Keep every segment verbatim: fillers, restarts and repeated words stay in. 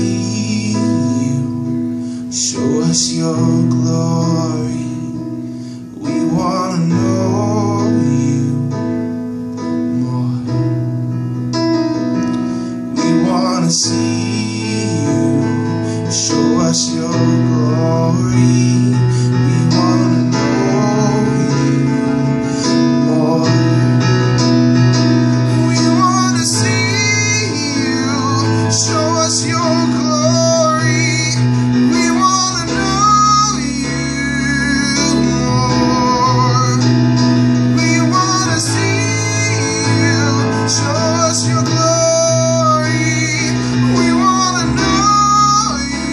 see you. Show us your glory. We wanna know you more. We wanna see you. Show us your glory. We wanna know you more. We wanna see you. Show us your glory. We wanna know you more. We wanna see you. Show us your glory. We wanna know you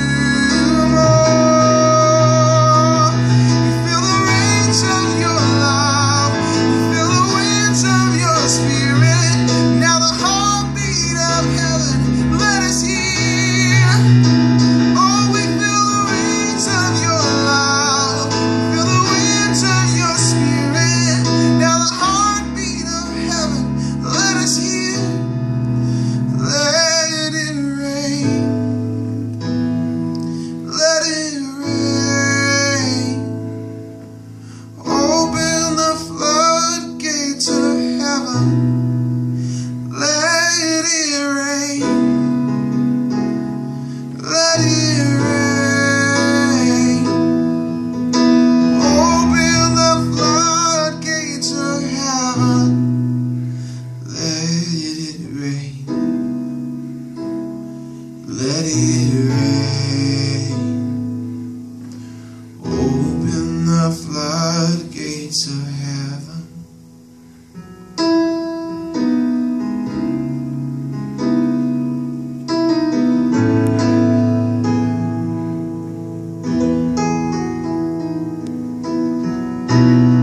more. You feel the rains of your love. You feel the winds of your spirit. Now the heartbeat of heaven, let us hear. Oh, we feel the rains of your love. We feel the winds of your spirit. Now the heartbeat of heaven, let us hear. Let it rain. Let it rain. Open the floodgates of heaven. Let it rain. Let it rain. Open the floodgates of heaven. Let it rain. Let it rain. Open the floodgates of heaven. Thank you.